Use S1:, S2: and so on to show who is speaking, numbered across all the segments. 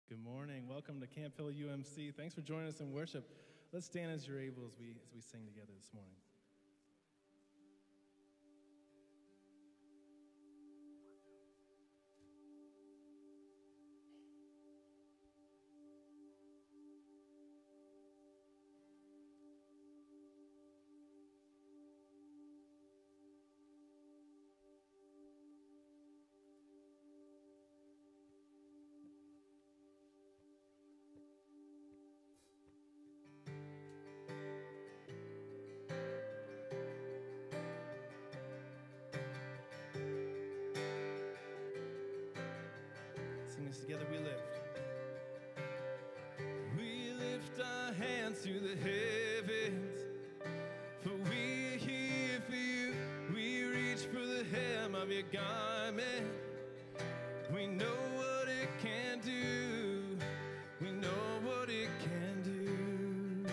S1: Good morning. Welcome to Camp Hill UMC. Thanks for joining us in worship. Let's stand as you're able as we sing together this morning. Together we lift our hands to the heavens, for we're here for you. We reach for the hem of your garment. We know what it can do. We know what it can do.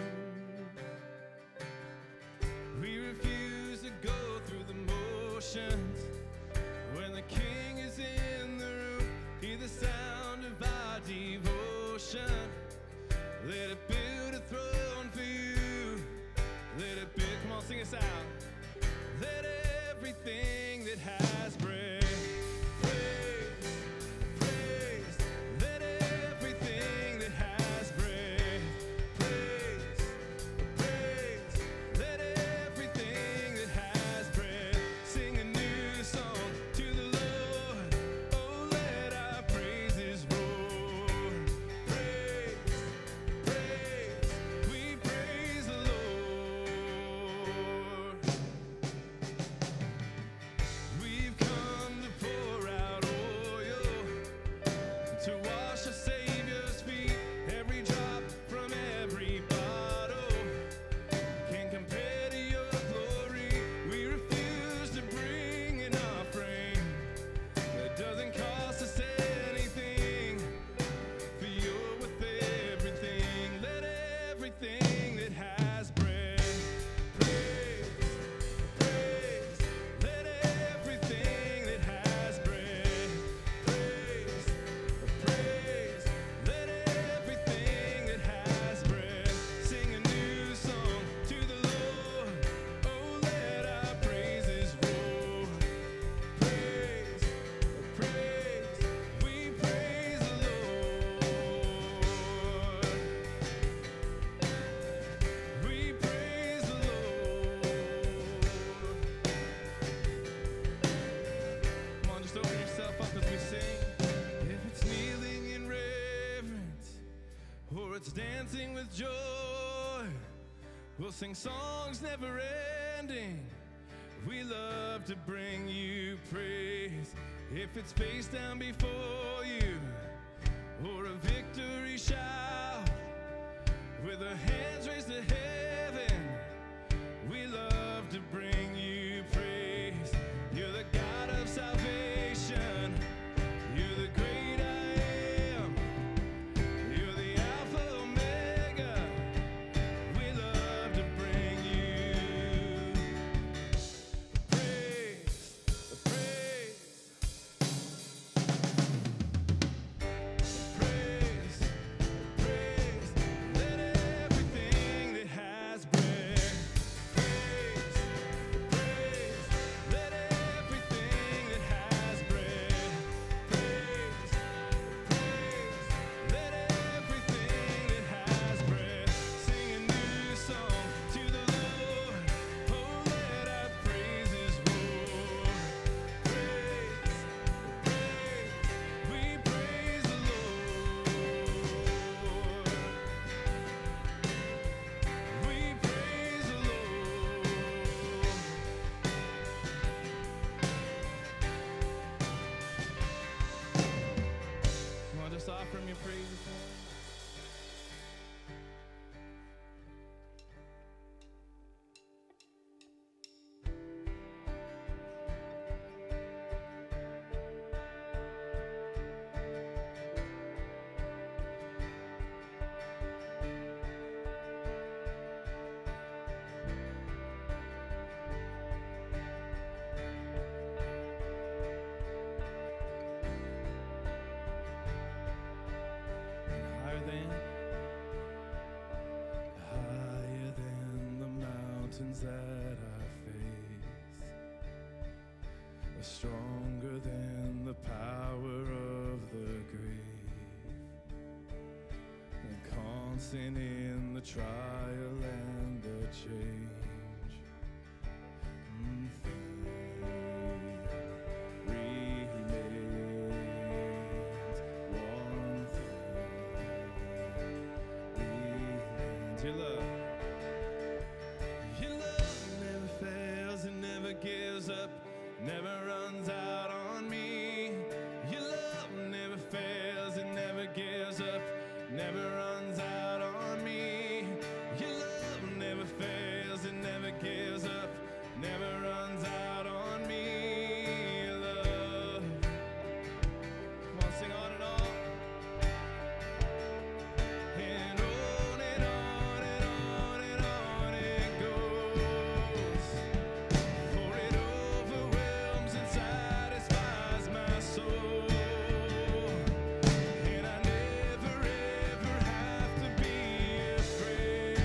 S1: We refuse to go through the motions. When the King is in the room, hear the sound of our devotion. Let it build a throne for you. Let it build, come on, sing us out. Let everything that has breath praise, praise. Let everything that has breath praise, praise. Let everything that has breath sing a new song to the Lord. Oh, let our praises roar. Praise, praise. We praise the Lord. We've come to pour out oil to wash our Savior's feet. Every drop from every bottle can compare to your glory. We refuse to bring an offering that doesn't cost us anything, for you're with everything. Let everything that has breath praise, praise. Let everything that has breath praise, praise. Let everything that has breath sing a new song to the Lord. Oh, let our praises roar. Praise, praise. We praise the Lord. We praise the Lord. Come on, just open yourself up as we sing. If it's kneeling in reverence or it's dancing with joy, we'll sing songs never ending. We love to bring you praise. If it's face down before you or a victory shout with our hands raised to heaven, we love to bring you praise. You're the God of salvation. You're the great I am. You're the Alpha Omega. We love to bring you praise, praise, praise, praise. Let everything that has breath praise, praise. Let everything that has breath praise, praise. Let everything that has breath sing a new song to the Lord. Oh, let our praises roar. Praise, praise. We praise the Lord. We praise the Lord. Come on, just offer him your praise this morning. mountains that I face are stronger than the power of the grave, and constant in the trial and the change. Your love never fails and never gives up, never runs out on me. Your love never fails and never gives up, never runs out on me. Your love never fails and never gives up, never runs out on me. Your love. Come on, sing on and on. And on and on and on and on it goes. For it overwhelms and satisfies my soul. And I never ever have to be afraid.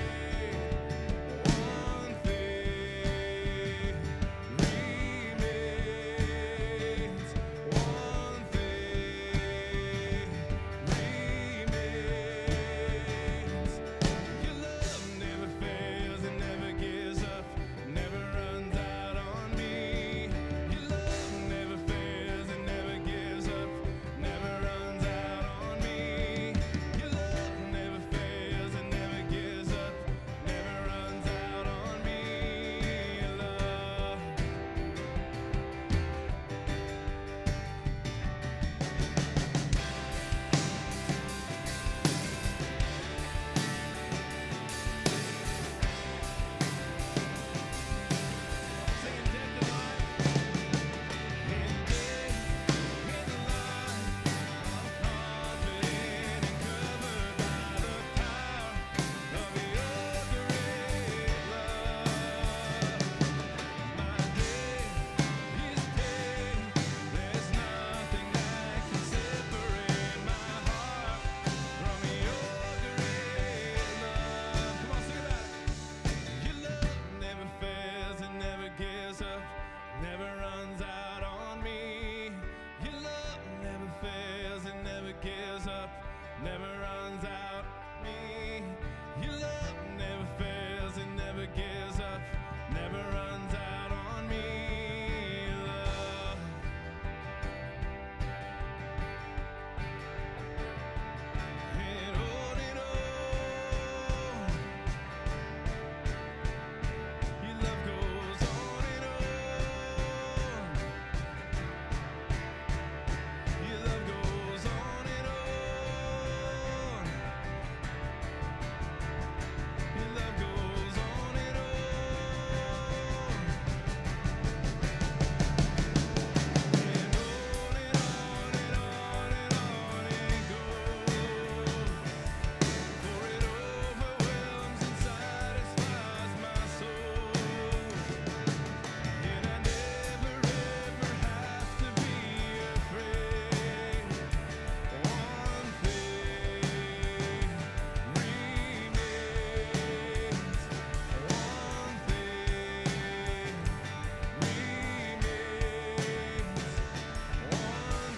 S1: One thing remains. One thing remains. Your love never fails and never gives up, never runs out on me. Your love never fails and never gives up, never runs out on me. Your love never fails and never gives up, never runs out on me. Your love. Singing death and life. In death and life, I'm confident and covered by the power of your great love. My death is paid. There's nothing that can separate my heart from your great love. Come on, sing about it. Your love never fails and never gives up, never runs out on me. Your love never fails and never gives up, never runs out on me. Your love never fails and never gives up, never runs out on me. Your love. And on and on. Your love goes on and on. Your love goes on and on. Your love goes on and on. And on and on and on and on it goes. For it overwhelms and satisfies my soul. And I never ever have to be afraid. One thing remains. One thing remains. One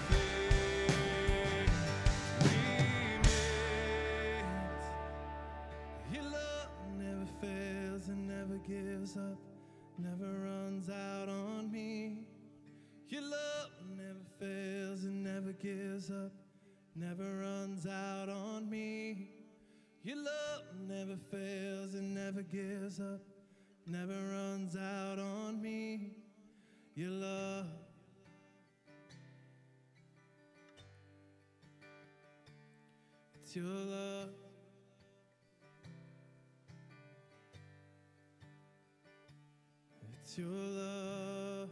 S1: thing remains. Your love never fails and never gives up, never runs out on me. Your love never fails and never gives up, never runs out on me. Your love never fails and never gives up, never runs out on me. Your love. It's your love. It's your love.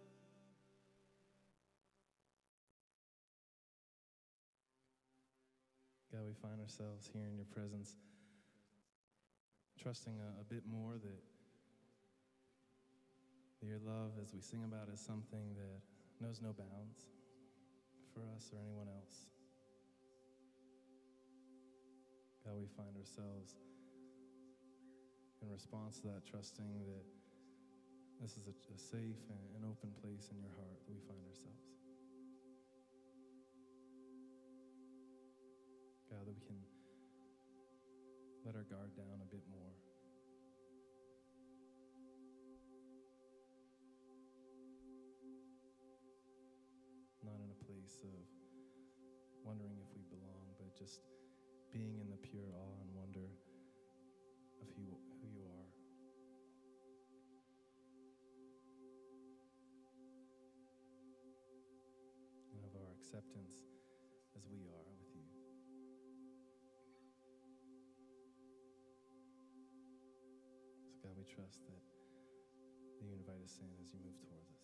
S1: God, we find ourselves here in your presence, trusting a bit more that your love, as we sing about, is something that knows no bounds for us or anyone else. God, we find ourselves
S2: in response to that, trusting that this is a safe and open place in your heart that we find ourselves. God, that we can let our guard down a bit more. Not in a place of wondering if we belong, but just being in the pure awe and wonder of who you are. And of our acceptance as we are with you. So God, we trust that you invite us in as you move towards us.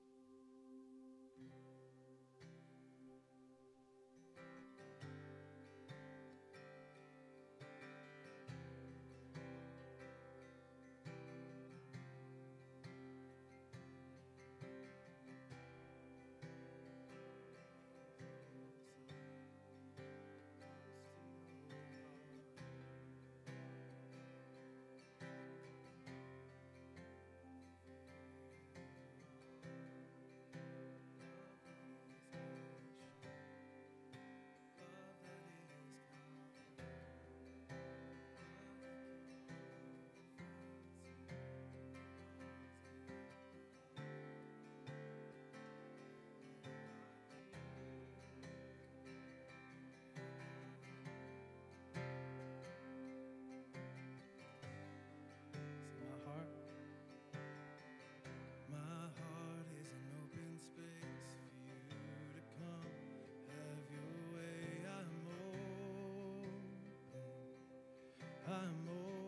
S2: I'm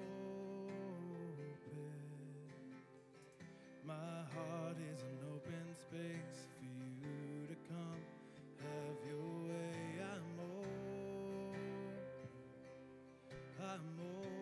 S2: open. My heart is an open space for you to come. Have your way. I'm open. I'm open.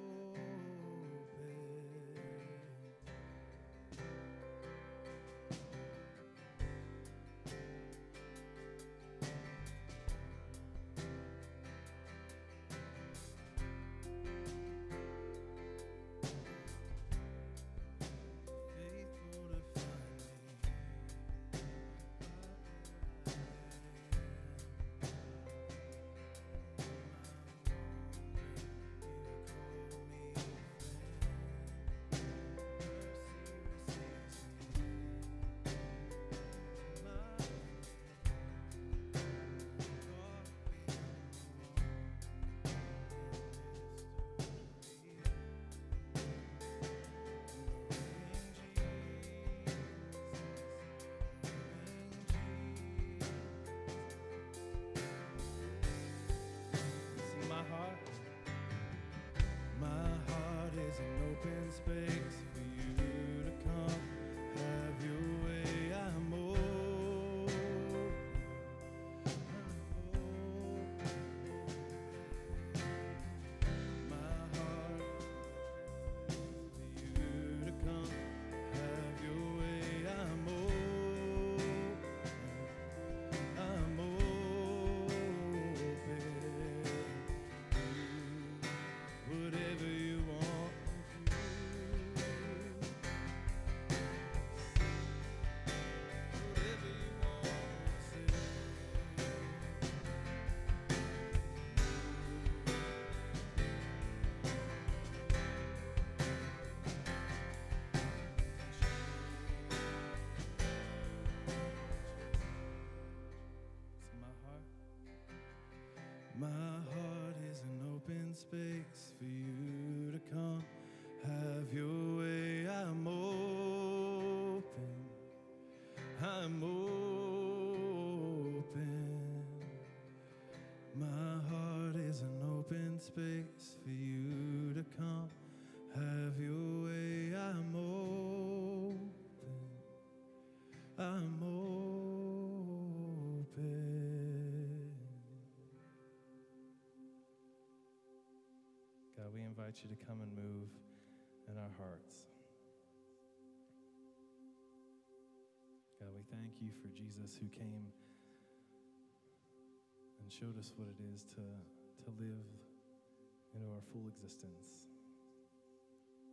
S2: My heart is an open space for you to come. Have your way. I'm open. My heart is for you to come. Have your way. I'm open. I'm open. Whatever you want to do. Whatever you want to say. So my heart is an open space for you to come. Have your way. I'm open. I'm open. My heart is an open space for you to come. Have your way. I'm open. I'm open. God, we invite you to come and move in our hearts. God, we thank you for Jesus who came and showed us what it is to live into our full existence.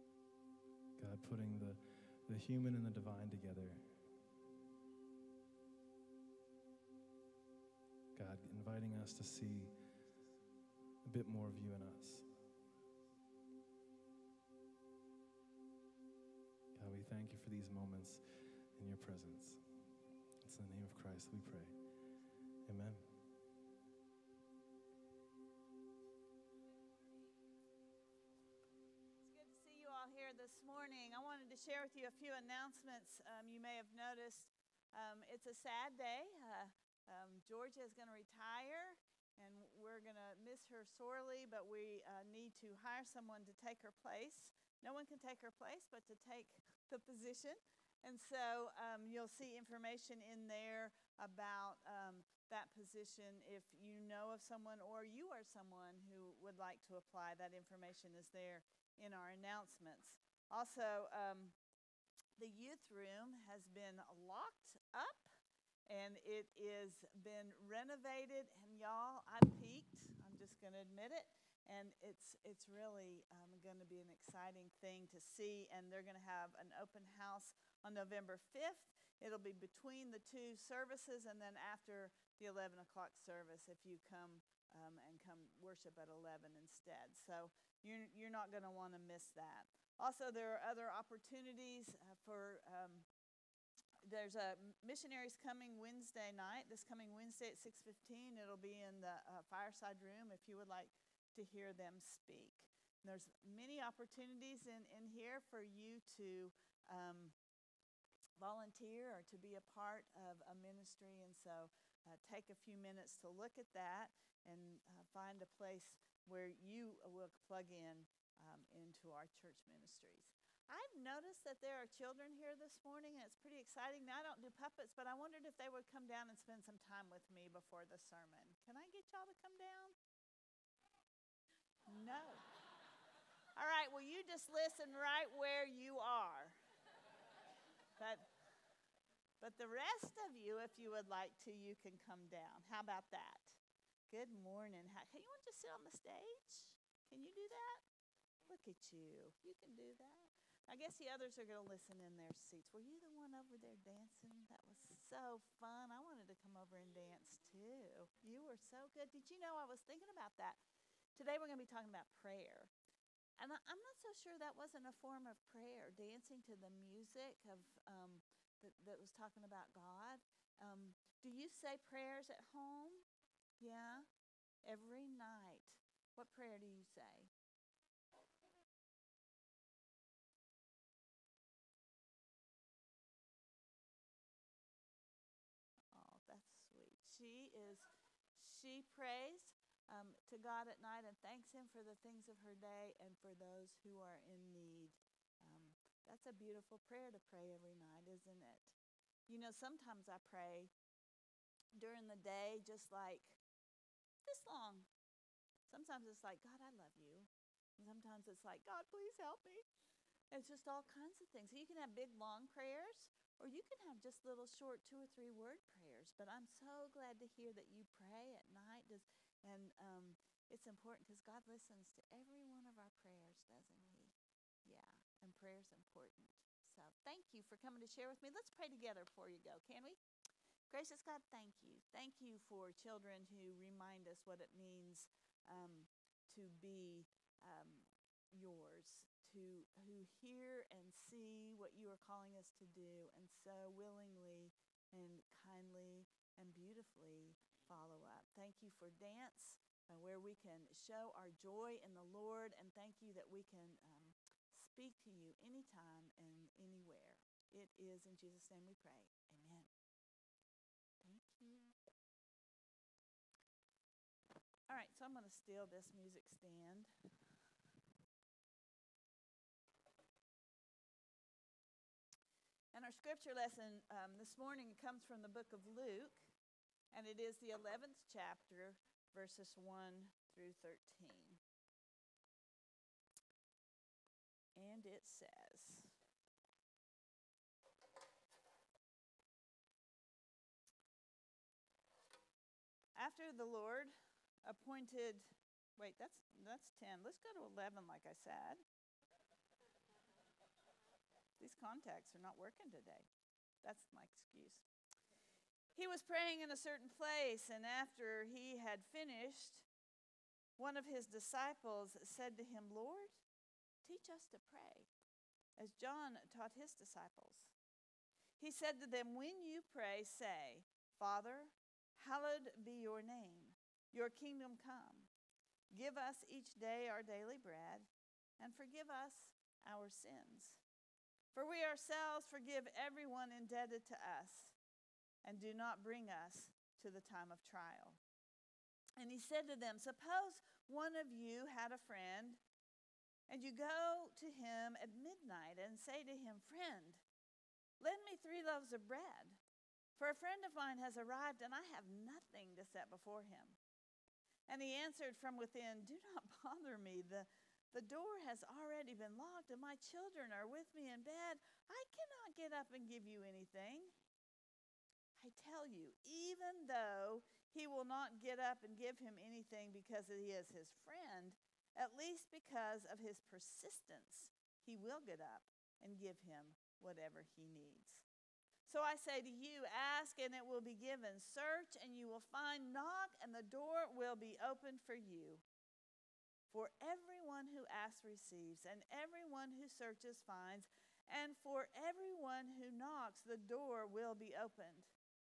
S2: putting the human and the divine together. God, inviting us to see a bit more of you in us. God, we thank you for these moments in your presence. It's in the name of Christ we pray. Amen.
S3: It's good to see you all here this morning. I wanted to share with you a few announcements. You may have noticed it's a sad day. Georgia is going to retire, and we're going to miss her sorely, but we need to hire someone to take her place. No one can take her place but to take the position. And so you'll see information in there about that position. If you know of someone or you are someone who would like to apply, that information is there in our announcements. Also, the youth room has been locked up, and it is been renovated. And y'all, I peeked. I'm just going to admit it. And it's really going to be an exciting thing to see. And they're going to have an open house on November 5th. It'll be between the two services, and then after the 11 o'clock service, if you come and come worship at 11 instead. So you're not going to want to miss that. Also, there are other opportunities for there's a missionaries coming Wednesday night, this coming Wednesday at 6:15. It'll be in the fireside room if you would like to hear them speak. And there's many opportunities in here for you to volunteer or to be a part of a ministry. And so take a few minutes to look at that and find a place where you will plug into our church ministries. I've noticed that there are children here this morning, and it's pretty exciting. Now, I don't do puppets, but I wondered if they would come down and spend some time with me before the sermon. Can I get y'all to come down? No. All right, well, you just listen right where you are. But the rest of you, if you would like to, you can come down. How about that? Good morning. Hey, you want to just sit on the stage? Can you do that? Look at you. You can do that. I guess the others are going to listen in their seats. Were you the one over there dancing? That was so fun. I wanted to come over and dance too. You were so good. Did you know I was thinking about that? Today we're going to be talking about prayer. And I'm not so sure that wasn't a form of prayer, dancing to the music of that was talking about God. Do you say prayers at home? Yeah? Every night. What prayer do you say? She prays to God at night and thanks him for the things of her day and for those who are in need. That's a beautiful prayer to pray every night, isn't it? You know, sometimes I pray during the day just like this long. Sometimes it's like, God, I love you. And sometimes it's like, God, please help me. It's just all kinds of things. So you can have big, long prayers, or you can have just little short 2 or 3 word prayers. But I'm so glad to hear that you pray at night. And it's important because God listens to every one of our prayers, doesn't he? Yeah, and prayer's important. So thank you for coming to share with me. Let's pray together before you go, can we? Gracious God, thank you. Thank you for children who remind us what it means to be yours, who hear and see what you are calling us to do, and so willingly and kindly and beautifully follow up. Thank you for dance, where we can show our joy in the Lord, and thank you that we can speak to you anytime and anywhere. It is in Jesus' name we pray. Amen. Thank you. All right, so I'm going to steal this music stand. And our scripture lesson this morning comes from the book of Luke, and it is the 11th chapter, verses 1 through 13. And it says, after the Lord appointed, wait, that's 10. Let's go to 11 like I said. these contacts are not working today. That's my excuse. He was praying in a certain place, and after he had finished, one of his disciples said to him, Lord, teach us to pray, as John taught his disciples. He said to them, when you pray, say, Father, hallowed be your name. Your kingdom come. Give us each day our daily bread, and forgive us our sins. For we ourselves forgive everyone indebted to us, and do not bring us to the time of trial. And he said to them, suppose one of you had a friend, and you go to him at midnight and say to him, Friend, lend me 3 loaves of bread, for a friend of mine has arrived, and I have nothing to set before him. And he answered from within, Do not bother me. The door has already been locked, and my children are with me in bed. I cannot get up and give you anything. I tell you, even though he will not get up and give him anything because he is his friend, at least because of his persistence, he will get up and give him whatever he needs. So I say to you, ask and it will be given. Search and you will find. Knock and the door will be opened for you. For everyone who asks receives, and everyone who searches finds, and for everyone who knocks, the door will be opened.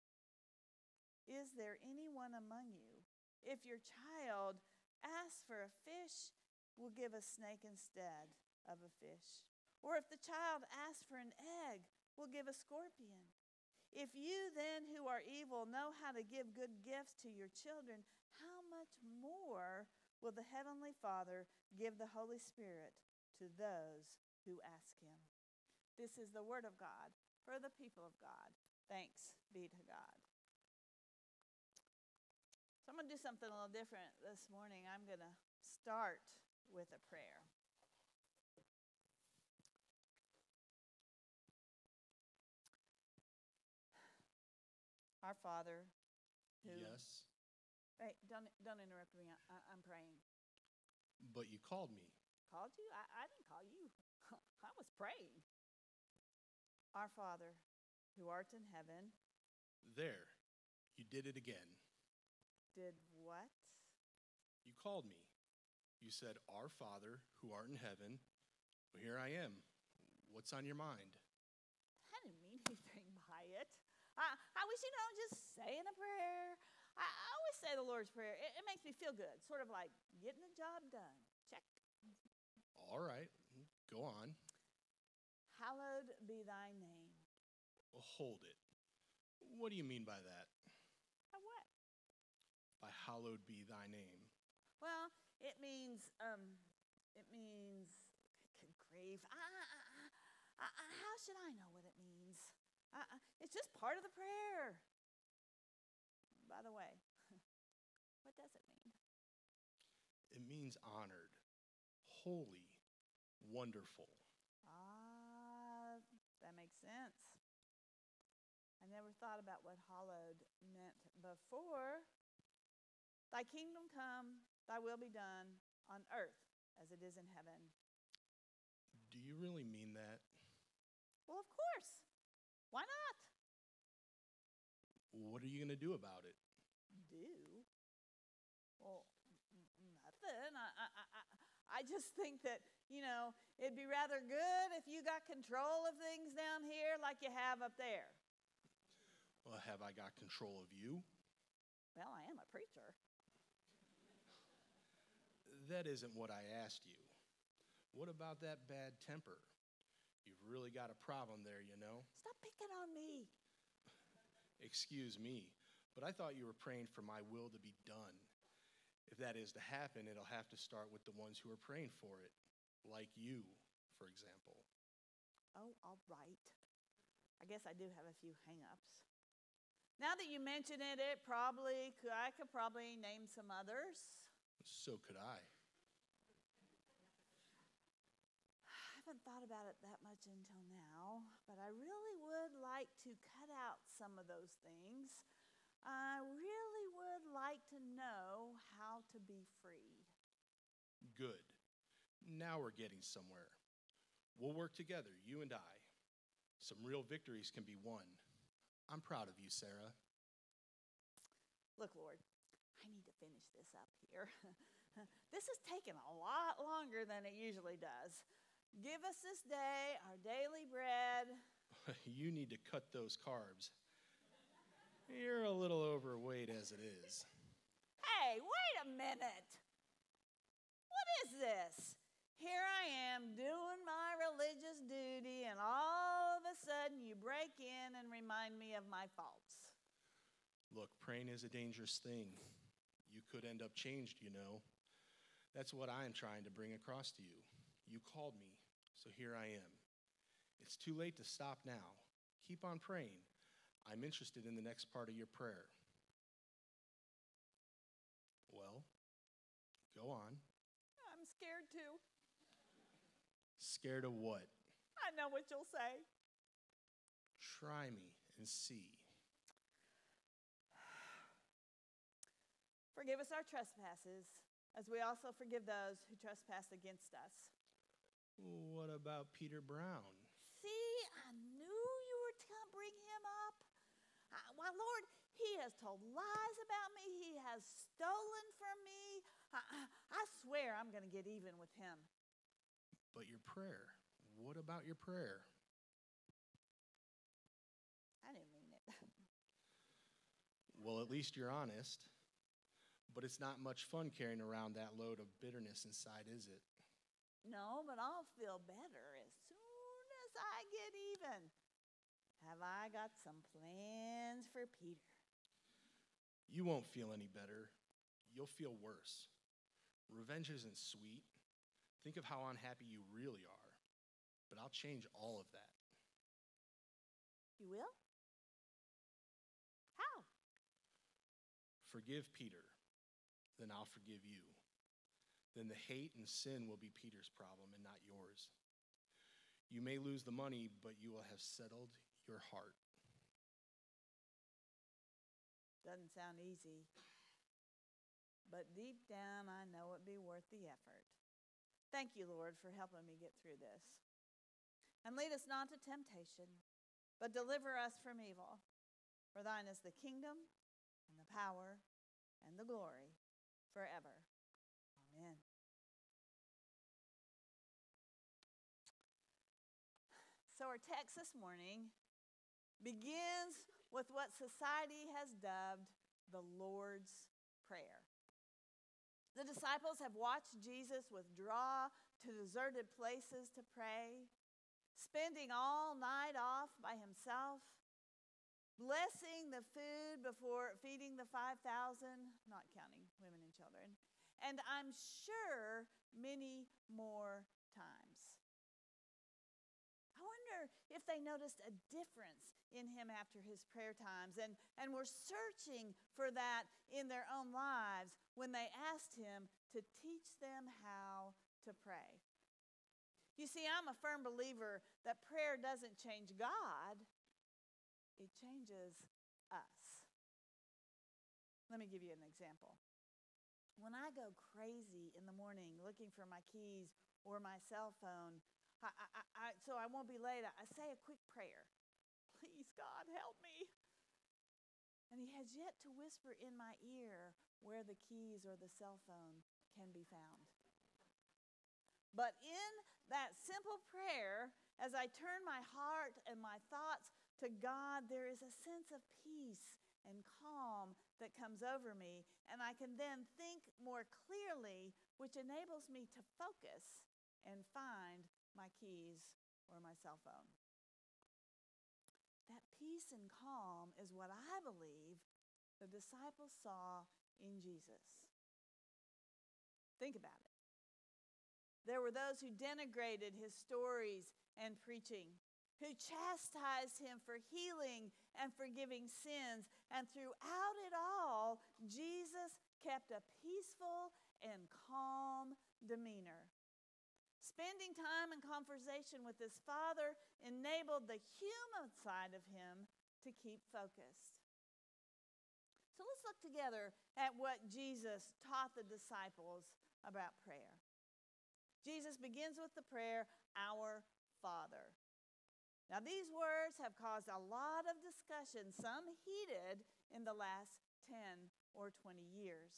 S3: Is there anyone among you, if your child asks for a fish, will give a snake instead of a fish? Or if the child asks for an egg, will give a scorpion? If you then, who are evil, know how to give good gifts to your children, how much more will the Heavenly Father give the Holy Spirit to those who ask him? This is the word of God for the people of God. Thanks be to God. So I'm going to do something a little different this morning. I'm going to start with a prayer. Our Father, who...
S4: Yes,
S3: Hey, don't interrupt me. I'm praying.
S4: but you called me.
S3: Called you? I didn't call you. I was praying. Our Father, who art in heaven,
S4: There, you did it again.
S3: did what?
S4: You called me. You said, Our Father, who art in heaven. Well, here I am. What's on your mind?
S3: I didn't mean anything by it. I was, just saying a prayer. I always say the Lord's Prayer. It makes me feel good, sort of like getting the job done. Check.
S4: All right, go on.
S3: Hallowed be thy name.
S4: Well, hold it. What do you mean by that?
S3: By what?
S4: By hallowed be thy name.
S3: Well, it means, good grief. How should I know what it means? It's just part of the prayer. By the way, what does it mean?
S4: It means honored, holy, wonderful.
S3: That makes sense. I never thought about what hallowed meant before. Thy kingdom come, thy will be done on earth as it is in heaven.
S4: Do you really mean that?
S3: Well, of course. Why not?
S4: What are you going to do about it?
S3: Do? Well, nothing. I just think that, it'd be rather good if you got control of things down here like you have up there.
S4: Well, have I got control of you?
S3: Well, I am a preacher.
S4: That isn't what I asked you. What about that bad temper? You've really got a problem there,
S3: Stop picking on me.
S4: Excuse me, but I thought you were praying for my will to be done. If that is to happen, it'll have to start with the ones who are praying for it, like you, for example.
S3: Oh, all right. I guess I do have a few hang-ups. Now that you mention it, I could probably name some others.
S4: So could I.
S3: I haven't thought about it that much until now, but I really would like to cut out some of those things. I really would like to know how to be free.
S4: Good. Now we're getting somewhere. We'll work together, you and I. Some real victories can be won. I'm proud of you, Sarah.
S3: Look, Lord, I need to finish this up here. This has taken a lot longer than it usually does. Give us this day our daily bread.
S4: You need to cut those carbs. You're a little overweight as it is.
S3: Hey, wait a minute. What is this? Here I am doing my religious duty, and all of a sudden you break in and remind me of my faults.
S4: Look, praying is a dangerous thing. You could end up changed, you know. That's what I am trying to bring across to you. You called me, so here I am. It's too late to stop now. Keep on praying. I'm interested in the next part of your prayer. Well, go on.
S3: I'm scared too.
S4: Scared of what?
S3: I know what you'll say.
S4: Try me and see.
S3: Forgive us our trespasses, as we also forgive those who trespass against us.
S4: What about Peter Brown?
S3: See, I knew you were going to bring him up. Why, Lord, he has told lies about me. He has stolen from me. I swear I'm going to get even with him.
S4: But your prayer. What about your prayer?
S3: I didn't mean it.
S4: Well, at least you're honest. But it's not much fun carrying around that load of bitterness inside, is it?
S3: No, but I'll feel better as soon as I get even. Have I got some plans for Peter?
S4: You won't feel any better. You'll feel worse. Revenge isn't sweet. Think of how unhappy you really are. But I'll change all of that.
S3: You will? How?
S4: Forgive Peter. Then I'll forgive you. Then the hate and sin will be Peter's problem and not yours. You may lose the money, but you will have settled your heart.
S3: Doesn't sound easy. But deep down, I know it'd be worth the effort. Thank you, Lord, for helping me get through this. And lead us not to temptation, but deliver us from evil. For thine is the kingdom and the power and the glory forever. Amen. So our text this morning begins with what society has dubbed the Lord's Prayer. The disciples have watched Jesus withdraw to deserted places to pray, spending all night off by himself, blessing the food before feeding the 5,000, not counting women and children, and I'm sure many more times. I wonder if they noticed a difference in him after his prayer times and were searching for that in their own lives when they asked him to teach them how to pray. You see, I'm a firm believer that prayer doesn't change God. It changes us. Let me give you an example. When I go crazy in the morning looking for my keys or my cell phone, so I won't be late, I say a quick prayer. Please, God, help me. And he has yet to whisper in my ear where the keys or the cell phone can be found. But in that simple prayer, as I turn my heart and my thoughts to God, there is a sense of peace and calm that comes over me, and I can then think more clearly, which enables me to focus and find my keys or my cell phone. That peace and calm is what I believe the disciples saw in Jesus. Think about it. There were those who denigrated his stories and preaching, who chastised him for healing and forgiving sins. And throughout it all, Jesus kept a peaceful and calm demeanor. Spending time in conversation with his Father enabled the human side of him to keep focused. So let's look together at what Jesus taught the disciples about prayer. Jesus begins with the prayer, Our Father. Now, these words have caused a lot of discussion, some heated, in the last 10 or 20 years.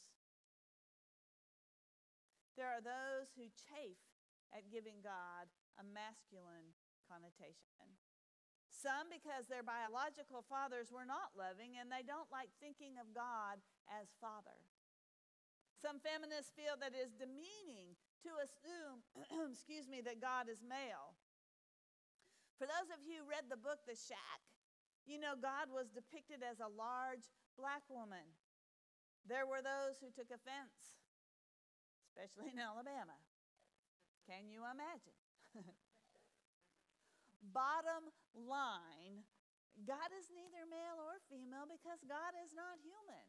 S3: There are those who chafe at giving God a masculine connotation. Some because their biological fathers were not loving and they don't like thinking of God as Father. Some feminists feel that it is demeaning to assume, that God is male. For those of you who read the book The Shack, you know God was depicted as a large black woman. There were those who took offense, especially in Alabama. Can you imagine? Bottom line, God is neither male or female because God is not human.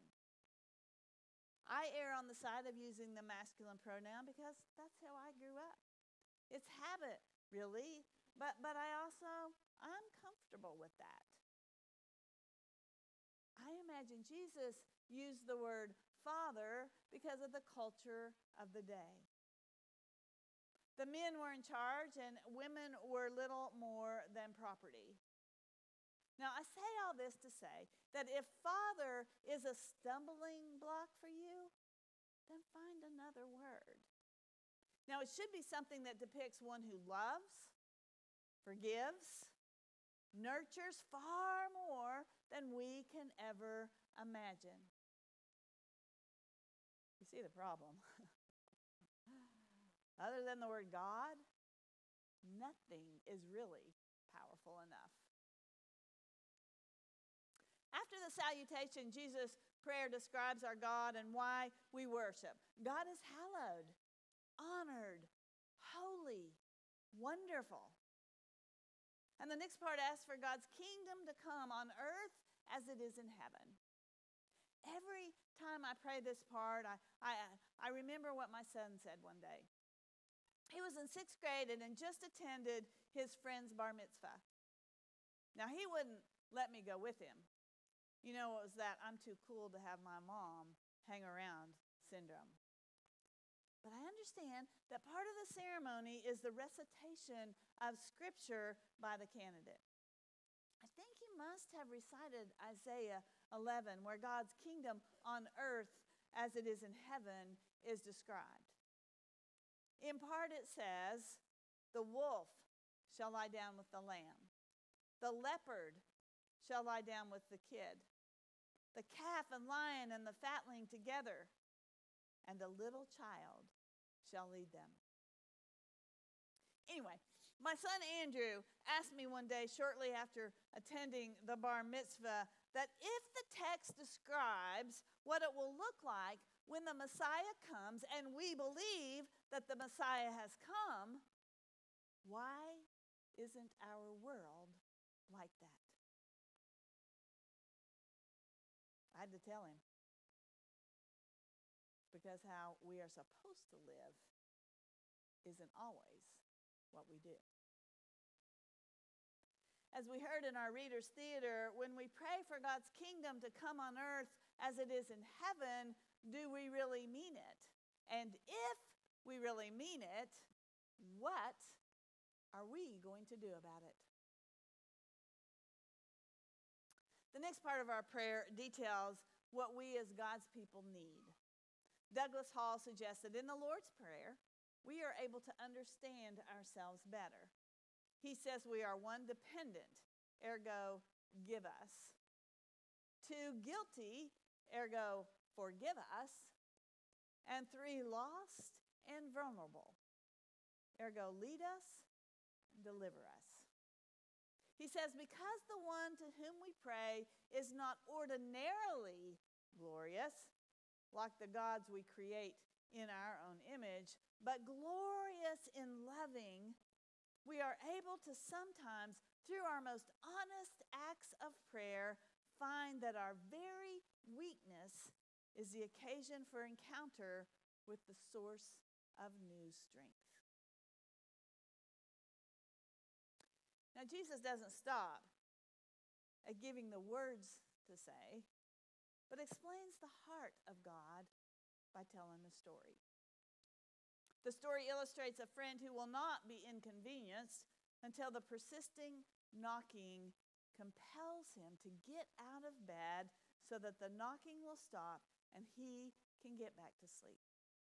S3: I err on the side of using the masculine pronoun because that's how I grew up. It's habit, really, but I'm comfortable with that. I imagine Jesus used the word father because of the culture of the day. The men were in charge and women were little more than property. Now, I say all this to say that if father is a stumbling block for you, then find another word. Now, it should be something that depicts one who loves, forgives, nurtures far more than we can ever imagine. You see the problem. Other than the word God, nothing is really powerful enough. After the salutation, Jesus' prayer describes our God and why we worship. God is hallowed, honored, holy, wonderful. And the next part asks for God's kingdom to come on earth as it is in heaven. Every time I pray this part, I remember what my son said one day. He was in 6th grade and had just attended his friend's bar mitzvah. Now, he wouldn't let me go with him. You know, it was that I'm too cool to have my mom hang around syndrome. But I understand that part of the ceremony is the recitation of Scripture by the candidate. I think he must have recited Isaiah 11, where God's kingdom on earth as it is in heaven is described. In part it says, the wolf shall lie down with the lamb. The leopard shall lie down with the kid. The calf and lion and the fatling together. And a little child shall lead them. Anyway, my son Andrew asked me one day shortly after attending the bar mitzvah that if the text describes what it will look like when the Messiah comes and we believe that the Messiah has come, why isn't our world like that? I had to tell him. Because how we are supposed to live isn't always what we do. As we heard in our Reader's Theater, when we pray for God's kingdom to come on earth as it is in heaven, do we really mean it? And if we really mean it, what are we going to do about it? The next part of our prayer details what we as God's people need. Douglas Hall suggests that in the Lord's Prayer, we are able to understand ourselves better. He says we are 1, dependent, ergo, give us. 2, guilty, ergo, forgive us. And 3, lost and vulnerable, ergo, lead us, deliver us. He says because the one to whom we pray is not ordinarily glorious, like the gods we create in our own image, but glorious in loving, we are able to sometimes, through our most honest acts of prayer, find that our very weakness is the occasion for encounter with the source of new strength. Now, Jesus doesn't stop at giving the words to say, but explains the heart of God by telling the story. The story illustrates a friend who will not be inconvenienced until the persisting knocking compels him to get out of bed so that the knocking will stop and he can get back to sleep.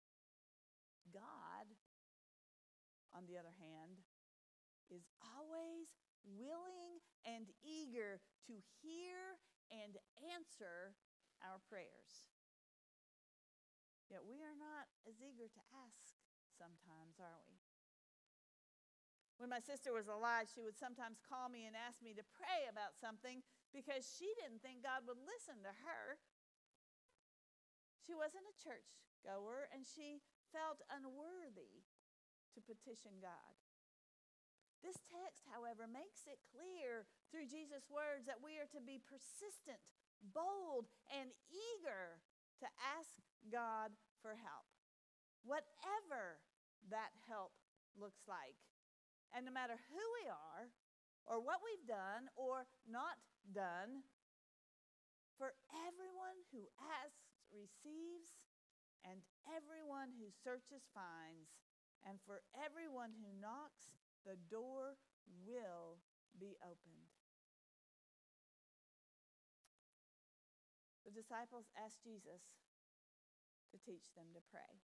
S3: God, on the other hand, is always willing and eager to hear and answer our prayers. Yet we are not as eager to ask sometimes, are we? When my sister was alive, she would sometimes call me and ask me to pray about something because she didn't think God would listen to her. She wasn't a church goer, and she felt unworthy to petition God. This text, however, makes it clear through Jesus' words that we are to be persistent, bold, and eager to ask God for help, whatever that help looks like. And no matter who we are, or what we've done or not done, for everyone who asks receives, and everyone who searches finds, and for everyone who knocks, the door will be opened. The disciples asked Jesus to teach them to pray.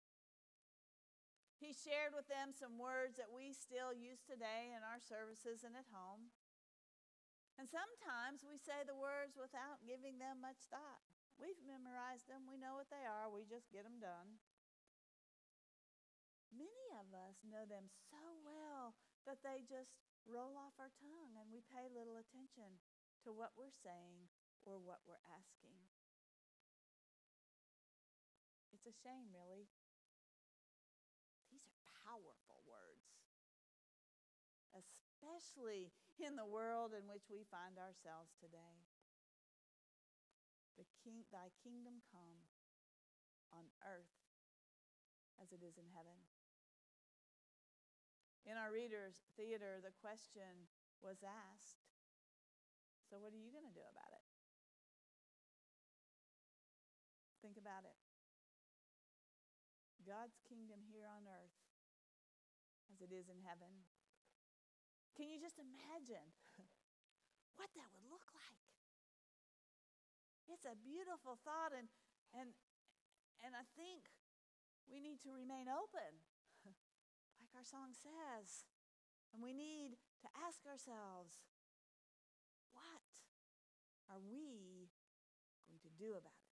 S3: He shared with them some words that we still use today in our services and at home. And sometimes we say the words without giving them much thought. We've memorized them. We know what they are. We just get them done. Many of us know them so well that they just roll off our tongue and we pay little attention to what we're saying or what we're asking. It's a shame, really. These are powerful words, especially in the world in which we find ourselves today. Thy kingdom come on earth as it is in heaven. In our readers' theater, the question was asked, so what are you going to do about it? Think about it. God's kingdom here on earth as it is in heaven. Can you just imagine what that would look like? It's a beautiful thought, and I think we need to remain open, like our song says. And we need to ask ourselves, what are we going to do about it?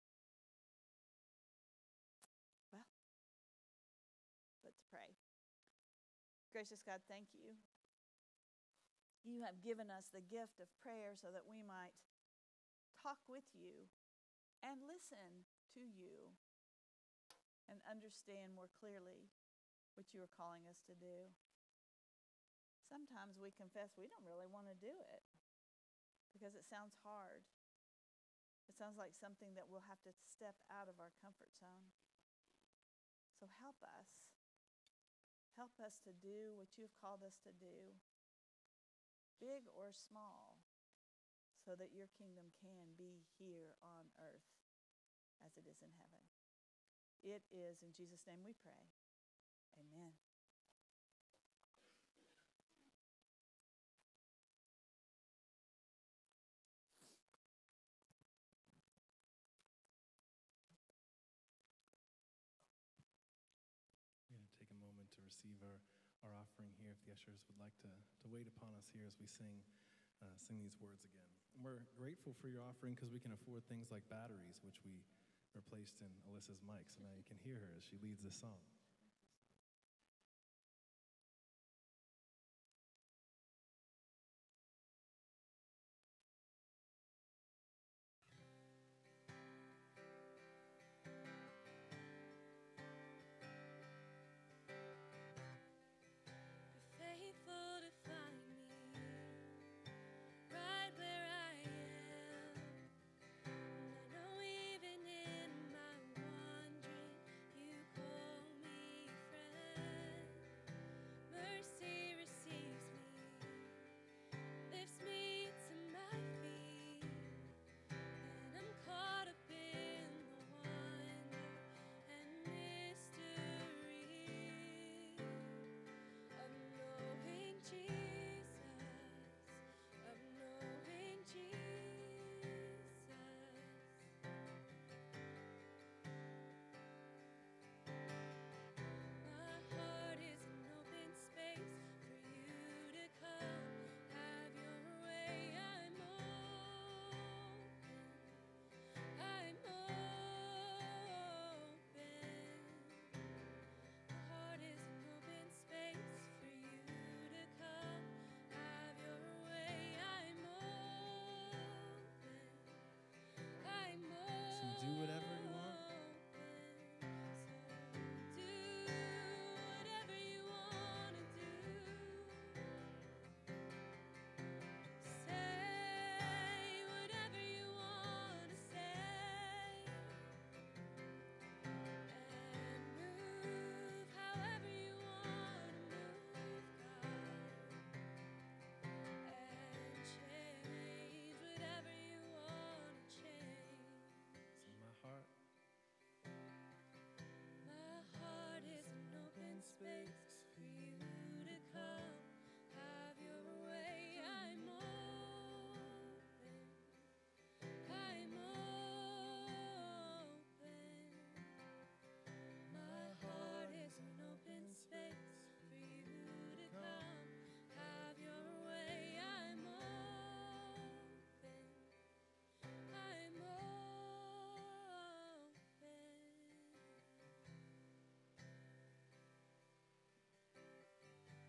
S3: Well, let's pray. Gracious God, thank you. You have given us the gift of prayer so that we might talk with you and listen to you and understand more clearly what you are calling us to do. Sometimes we confess we don't really want to do it because it sounds hard. It sounds like something that we'll have to step out of our comfort zone. So help us. Help us to do what you've called us to do, big or small, so that your kingdom can be here on earth as it is in heaven. It is in Jesus' name we pray. Amen.
S2: We're going to take a moment to receive our offering here. If the ushers would like to wait upon us here as we sing these words again. And we're grateful for your offering because we can afford things like batteries, which we replaced in Alyssa's mic, so now you can hear her as she leads this song.
S1: Faithful to find me right where I am. I know even in my wandering, you call me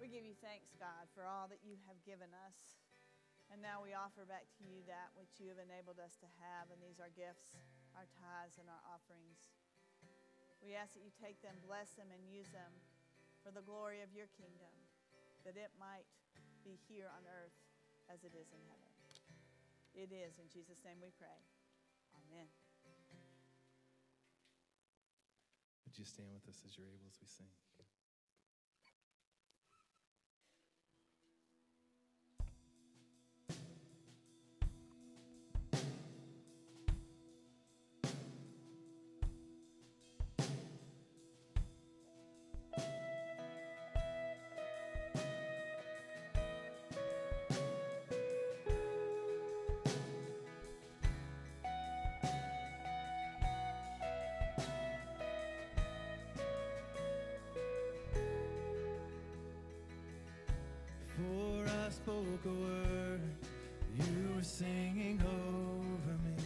S3: We give you thanks, God, for all that you have given us. And now we offer back to you that which you have enabled us to have, and these are gifts, our tithes, and our offerings. We ask that you take them, bless them, and use them for the glory of your kingdom, that it might be here on earth as it is in heaven. It is in Jesus' name we pray. Amen.
S2: Would you stand with us as you're able as we sing? Before I spoke a word, you were singing over me.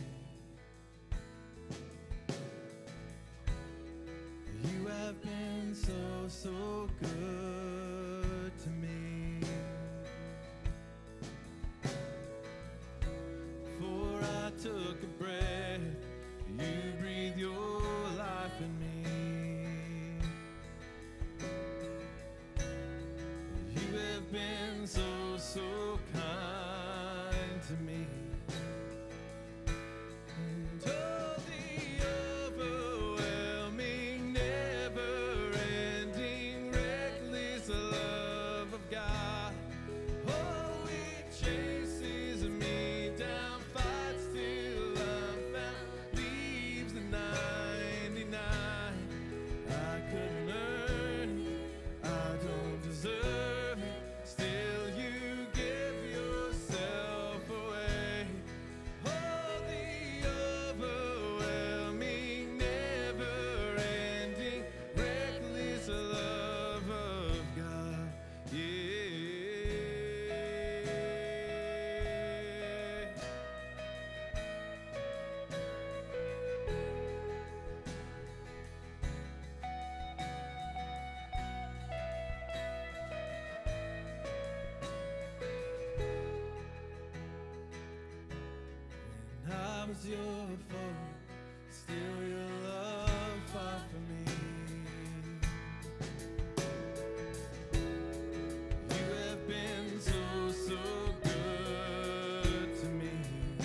S2: You have been so, so good to me. Before I took a breath, you breathed your life in me. You have been so, so kind to me. And oh, the overwhelming, never-ending, reckless love of God. Oh, it chases me down, fights till I'm found, leaves the 99. I couldn't earn, I don't deserve it. Still you give yourself away. Oh, the overwhelming, never-ending, reckless love of God. Yeah. When I was your foe, still your love fought for me. You have been so, so good to me.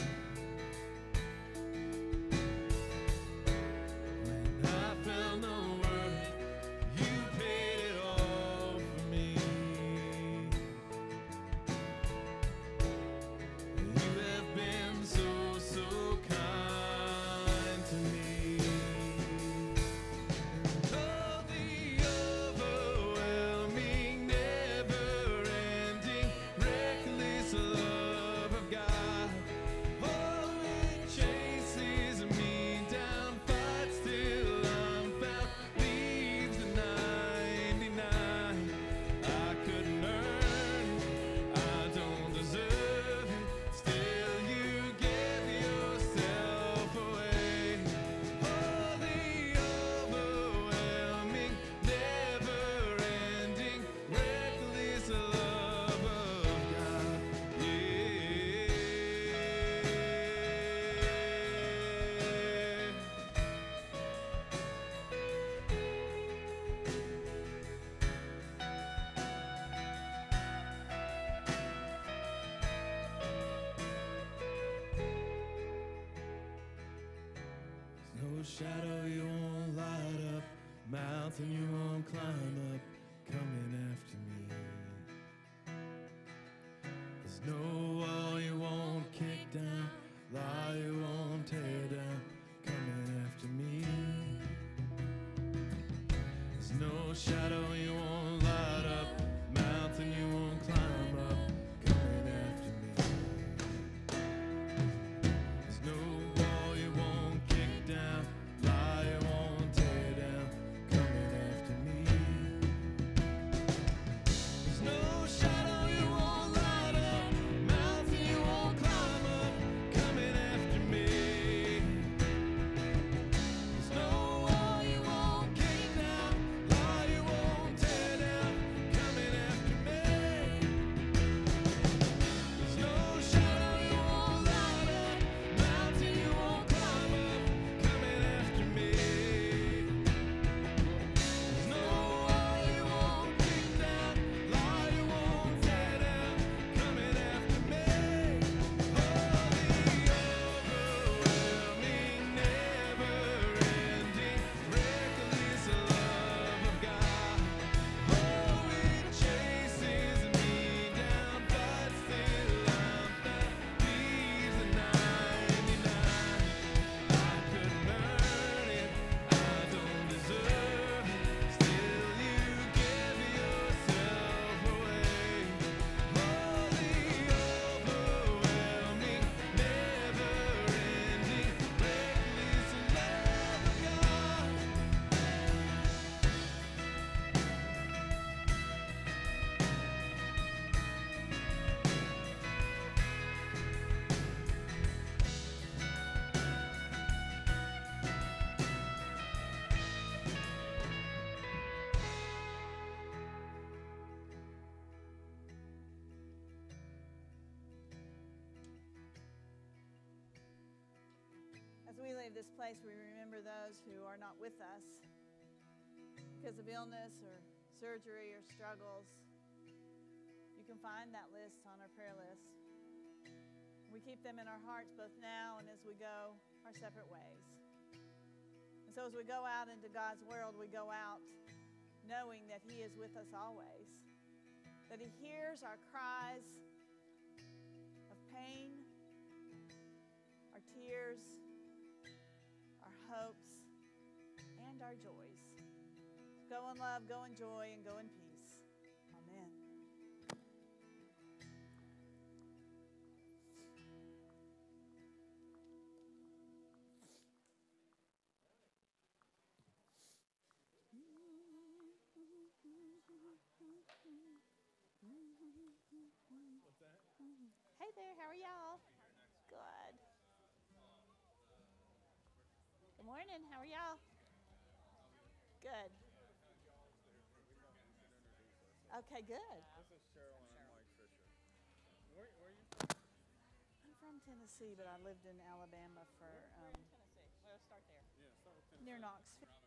S2: When I felt no worth, you paid it all for me. You have been so, so kind to me. Oh, the overwhelming, never-ending, reckless love of God. Oh, it chases me down, fights till I'm found, leaves the 99. I couldn't earn, I don't deserve it. Still you give yourself away. Oh, the overwhelming, never-ending, reckless love of God. Yeah. No shadow you won't light up, mountain you won't climb up, coming after me. There's no wall you won't kick down, lie you won't tear down, coming after me. There's no shadow you won't light up, mountain you won't climb up, coming after me. There's no wall you won't kick down, lie you won't tear down, coming after me. There's no shadow you won't light up, mountain you won't climb up, coming after me. There's no wall you won't kick down, lie you won't tear
S3: As we leave this place, we remember those who are not with us because of illness or surgery or struggles. You can find that list on our prayer list. We keep them in our hearts both now and as we go our separate ways. And so as we go out into God's world, we go out knowing that He is with us always, that He hears our cries of pain, our tears, our hopes, and our joys. Go in love, go in joy, and go in peace. Amen.
S2: What's that?
S3: Hey there, how are y'all? Good. Good morning, how are y'all? Good. Okay, good.
S2: This is Cheryl and I'm Mike Fisher. Where are you
S3: I'm from Tennessee, but I lived in Alabama for
S5: Tennessee. Let's start there.
S2: Yeah, start with Tennessee.
S3: near Knoxville.